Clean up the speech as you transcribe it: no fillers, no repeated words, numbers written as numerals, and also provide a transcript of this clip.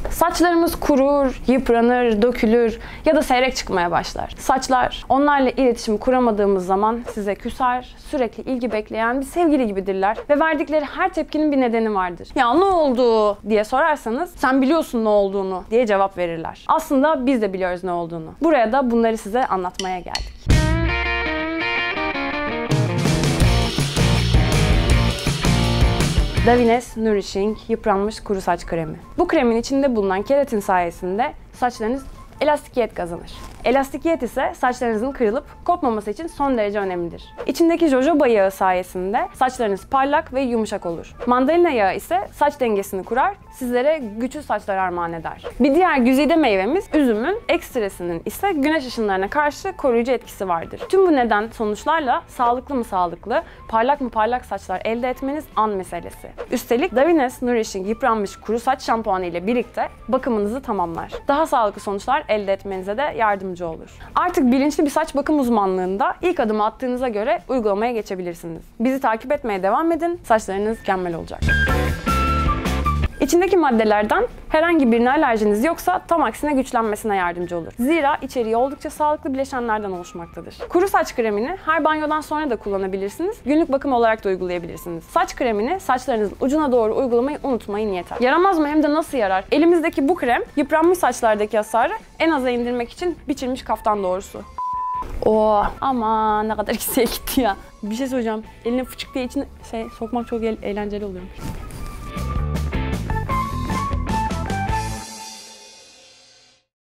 Saçlarımız kurur, yıpranır, dökülür ya da seyrek çıkmaya başlar. Saçlar, onlarla iletişim kuramadığımız zaman size küser, sürekli ilgi bekleyen bir sevgili gibidirler ve verdikleri her tepkinin bir nedeni vardır. Ya ne oldu diye sorarsanız, sen biliyorsun ne olduğunu diye cevap verirler. Aslında biz de biliyoruz ne olduğunu. Buraya da bunları size anlatmaya geldik. Davines Nourishing Yıpranmış Kuru Saç Kremi. Bu kremin içinde bulunan keratin sayesinde saçlarınız elastikiyet kazanır. Elastikiyet ise saçlarınızın kırılıp kopmaması için son derece önemlidir. İçindeki jojoba yağı sayesinde saçlarınız parlak ve yumuşak olur. Mandalina yağı ise saç dengesini kurar, sizlere güçlü saçlar armağan eder. Bir diğer güzide meyvemiz üzümün ekstresinin ise güneş ışınlarına karşı koruyucu etkisi vardır. Tüm bu neden sonuçlarla sağlıklı mı sağlıklı, parlak mı parlak saçlar elde etmeniz an meselesi. Üstelik Davines Nourishing Yıpranmış Kuru Saç Şampuanı ile birlikte bakımınızı tamamlar. Daha sağlıklı sonuçlar elde etmenize de yardımcı olur. Artık bilinçli bir saç bakım uzmanlığında ilk adımı attığınıza göre uygulamaya geçebilirsiniz. Bizi takip etmeye devam edin, saçlarınız mükemmel olacak. İçindeki maddelerden herhangi birine alerjiniz yoksa tam aksine güçlenmesine yardımcı olur. Zira içeriği oldukça sağlıklı bileşenlerden oluşmaktadır. Kuru saç kremini her banyodan sonra da kullanabilirsiniz. Günlük bakım olarak da uygulayabilirsiniz. Saç kremini saçlarınızın ucuna doğru uygulamayı unutmayın yeter. Yaramaz mı hem de nasıl yarar? Elimizdeki bu krem yıpranmış saçlardaki hasarı en aza indirmek için biçilmiş kaftan doğrusu. Oh, ama ne kadar ikisiye gitti ya. Bir şey söyleyeceğim. Eline fıçık diye içine sokmak çok eğlenceli oluyor.